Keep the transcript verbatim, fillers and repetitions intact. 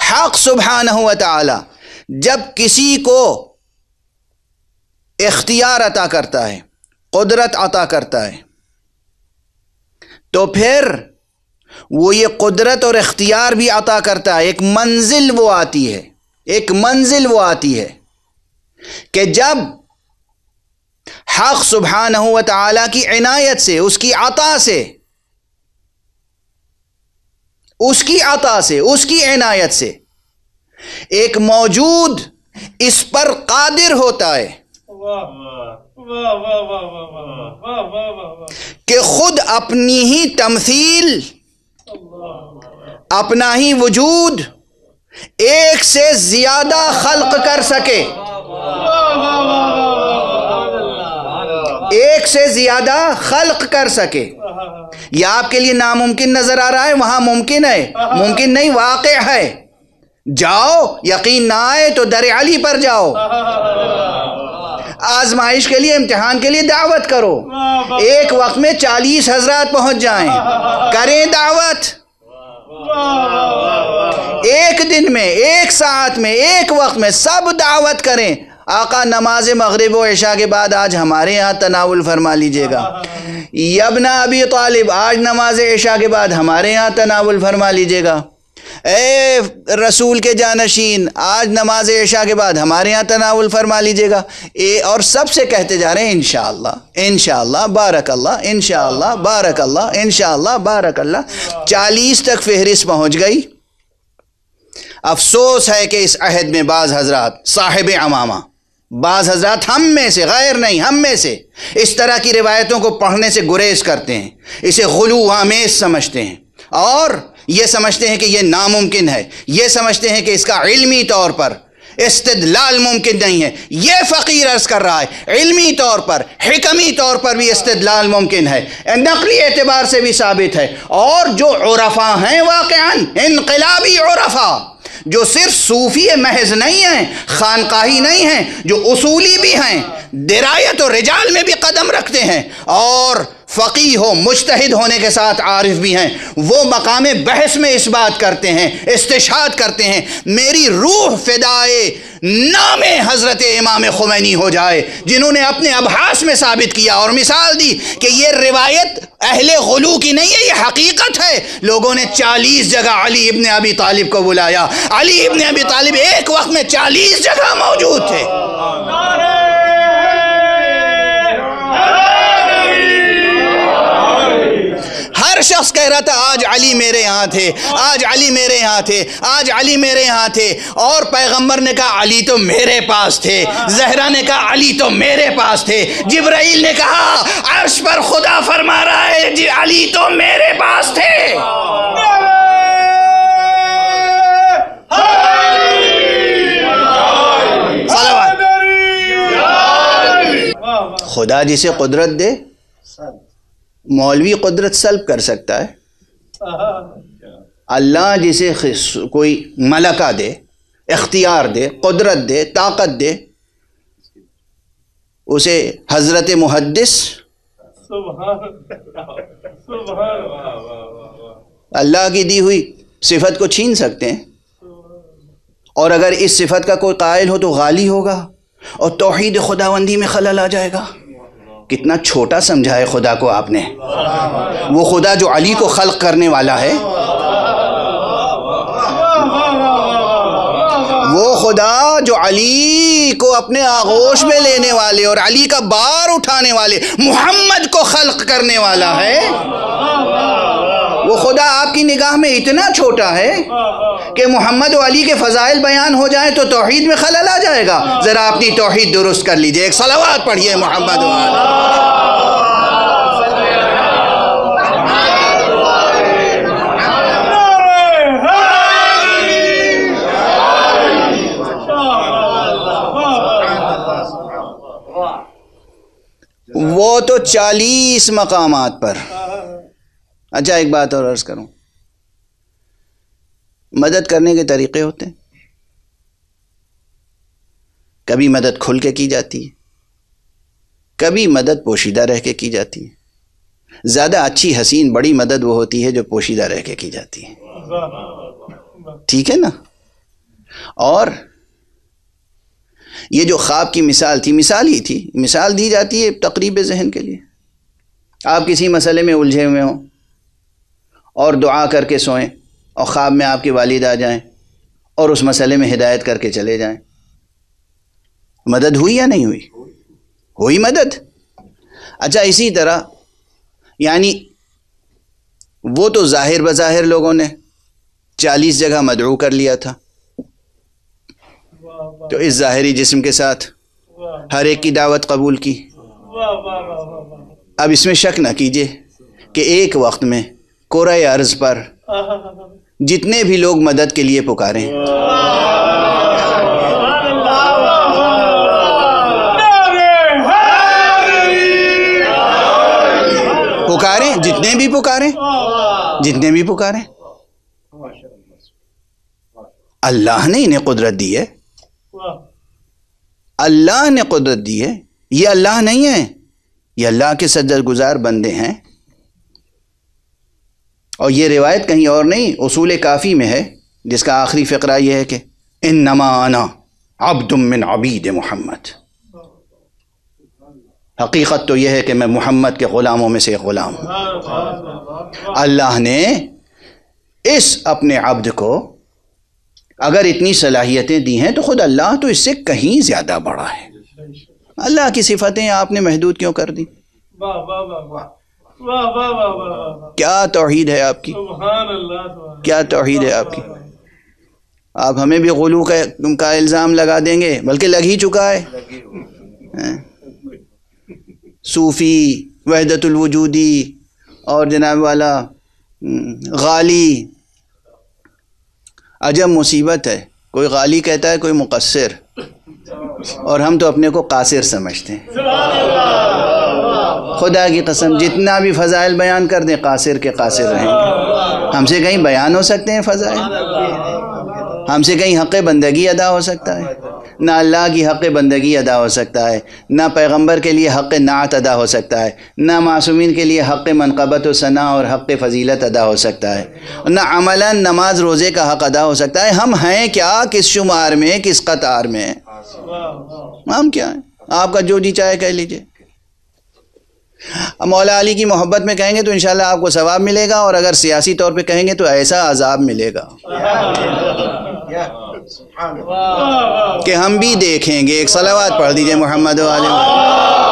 حق سبحانہ و تعالی جب کسی کو اختیار عطا کرتا ہے، قدرت عطا کرتا ہے، تو پھر وہ یہ قدرت اور اختیار بھی عطا کرتا ہے۔ ایک منزل وہ آتی ہے، ایک منزل وہ آتی ہے کہ جب حق سبحانہ و تعالی کی عنایت سے، اس کی عطا سے، اس کی عطا سے، اس کی عنایت سے ایک موجود اس پر قادر ہوتا ہے کہ خود اپنی ہی تمثیل، اپنا ہی وجود ایک سے زیادہ خلق کر سکے، ایک سے زیادہ خلق کر سکے۔ یہ آپ کے لیے ناممکن نظر آ رہا ہے، وہاں ممکن ہے، ممکن نہیں، واقع ہے۔ جاؤ، یقین نہ آئے تو در علی پر جاؤ، آزمائش کے لیے، امتحان کے لیے دعوت کرو، ایک وقت میں چالیس حضرات پہنچ جائیں، کریں دعوت، ایک دن میں، ایک ساعت میں، ایک وقت میں سب دعوت کریں۔ آقا نماز مغرب و عشاء کے بعد آج ہمارے یہاں تناول فرما لیجئے گا، ابن ابی طالب آج نماز عشاء کے بعد ہمارے یہاں تناول فرما لیجئے گا، اے رسول کے جانشین آج نماز عشاء کے بعد ہمارے یہاں تناول فرما لیجئے گا، اے اور سب سے کہتے جا رہے ہیں انشاءاللہ انشاءاللہ بارک اللہ، انشاءاللہ بارک اللہ، انشاءاللہ بارک اللہ۔ چالیس تک فہرست پہنچ گئی۔ افسوس ہے کہ اس عہد میں بعض حضرات صاحب عمامہ، بعض حضرات ہم میں سے، غیر نہیں ہم میں سے، اس طرح کی روایتوں کو پڑھنے سے گریز کرتے ہیں، اسے غلو آمیز سمجھتے ہیں، اور یہ سمجھتے ہیں کہ یہ ناممکن ہے، یہ سمجھتے ہیں کہ اس کا علمی طور پر استدلال ممکن نہیں ہے۔ یہ فقیر عرض کر رہا ہے علمی طور پر، حکمی طور پر بھی استدلال ممکن ہے، نقلی اعتبار سے بھی ثابت ہے۔ اور جو عرفاء ہیں، واقعاً انقلابی عرفاء، جو صرف صوفی محض نہیں ہیں، خانقاہی نہیں ہیں، جو اصولی بھی ہیں، درایت و رجال میں بھی قدم رکھتے ہیں، اور فقیہ ہو مجتہد ہونے کے ساتھ عارف بھی ہیں، وہ مقام بحث میں اس بات کرتے ہیں، استشہاد کرتے ہیں، میری روح فدائے نام حضرت امام خمینی ہو جائے، جنہوں نے اپنے ابحاث میں ثابت کیا اور مثال دی کہ یہ روایت اہل غلو کی نہیں ہے، یہ حقیقت ہے۔ لوگوں نے چالیس جگہ علی ابن ابی طالب کو بلایا، علی ابن ابی طالب ایک وقت میں چالیس جگہ موجود تھے۔ ہر شخص کہہ رہا تھا آج علی میرے یہاں تھے، آج علی میرے یہاں تھے، آج علی میرے یہاں تھے، اور پیغمبر نے کہا علی تو میرے پاس تھے، زہرا نے کہا علی تو میرے پاس تھے، جبرائیل نے کہا عرش پر خدا فرما رہا ہے جی علی تو میرے پاس تھے۔ خدا جسے قدرت دے، مولوی قدرت سلب کر سکتا ہے، اللہ جسے کوئی ملکہ دے، اختیار دے، قدرت دے، طاقت دے، اسے حضرت محدث اللہ کی دی ہوئی صفت کو چھین سکتے ہیں، اور اگر اس صفت کا کوئی قائل ہو تو غالی ہوگا اور توحید خداوندی میں خلل آ جائے گا۔ کتنا چھوٹا سمجھا ہے خدا کو آپ نے، وہ خدا جو علی کو خلق کرنے والا ہے، وہ خدا جو علی کو اپنے آغوش میں لینے والے اور علی کا بار اٹھانے والے محمد کو خلق کرنے والا ہے، وہ خدا آپ کی نگاہ میں اتنا چھوٹا ہے کہ محمد و علی کے فضائل بیان ہو جائیں تو توحید میں خلل آ جائے گا۔ ذرا اپنی توحید درست کر لیجئے، ایک صلوات پڑھیے محمد و علی۔ وہ تو چالیس مقامات پر۔ اچھا ایک بات اور عرض کروں، مدد کرنے کے طریقے ہوتے ہیں، کبھی مدد کھل کے کی جاتی ہے، کبھی مدد پوشیدہ رہ کے کی جاتی ہے۔ زیادہ اچھی حسین بڑی مدد وہ ہوتی ہے جو پوشیدہ رہ کے کی جاتی ہے، ٹھیک ہے نا؟ اور یہ جو خواب کی مثال تھی، مثال ہی تھی، مثال دی جاتی ہے تقریب ذہن کے لیے۔ آپ کسی مسئلے میں الجھے ہوئے ہوں اور دعا کر کے سوئیں اور خواب میں آپ کے والد آ جائیں اور اس مسئلے میں ہدایت کر کے چلے جائیں، مدد ہوئی یا نہیں ہوئی؟ ہوئی مدد۔ اچھا اسی طرح یعنی وہ تو ظاہر بظاہر لوگوں نے چالیس جگہ مدعو کر لیا تھا، تو اس ظاہری جسم کے ساتھ ہر ایک کی دعوت قبول کی۔ اب اس میں شک نہ کیجئے کہ ایک وقت میں کرۂ ارض پر جتنے بھی لوگ مدد کے لیے پکاریں، پکاریں جتنے بھی پکاریں جتنے بھی پکاریں اللہ نے انہیں قدرت دی ہے، اللہ نے قدرت دی ہے، یہ اللہ نہیں ہے، یہ اللہ کے سجدہ گزار بندے ہیں۔ اور یہ روایت کہیں اور نہیں، اصول کافی میں ہے، جس کا آخری فقرہ یہ ہے کہ انما انا عبد من عبید محمد، حقیقت تو یہ ہے کہ میں محمد کے غلاموں میں سے ایک غلام ہوں۔ اللہ نے اس اپنے عبد کو اگر اتنی صلاحیتیں دی ہیں تو خود اللہ تو اس سے کہیں زیادہ بڑا ہے۔ اللہ کی صفتیں آپ نے محدود کیوں کر دی؟ کیا توحید ہے آپ کی، کیا توحید ہے آپ کی؟ آپ ہمیں بھی غلو کا, کا الزام لگا دیں گے، بلکہ لگ ہی چکا ہے۔ صوفی، وحدت الوجودی اور جناب والا غالی، عجب مصیبت ہے، کوئی غالی کہتا ہے کوئی مقصر، اور ہم تو اپنے کو قاصر سمجھتے ہیں۔ خدا کی قسم جتنا بھی فضائل بیان کر دیں قاصر کے قاصر رہیں گے۔ ہم سے کہیں بیان ہو سکتے ہیں فضائل؟ ہم سے کہیں حق بندگی ادا ہو سکتا ہے؟ نہ اللہ کی حق بندگی ادا ہو سکتا ہے، نہ پیغمبر کے لیے حق نعت ادا ہو سکتا ہے، نہ معصومین کے لیے حق منقبت و ثناء اور حق فضیلت ادا ہو سکتا ہے، نہ عملاً نماز روزے کا حق ادا ہو سکتا ہے۔ ہم ہیں کیا، کس شمار میں، کس قطار میں؟ ہم کیا ہیں؟ آپ کا جو جی چاہے کہہ لیجئے۔ مولا علی کی محبت میں کہیں گے تو انشاءاللہ آپ کو ثواب ملے گا، اور اگر سیاسی طور پہ کہیں گے تو ایسا عذاب ملے گا کہ ہم بھی دیکھیں گے۔ ایک صلوات پڑھ دیجئے محمد و علیہ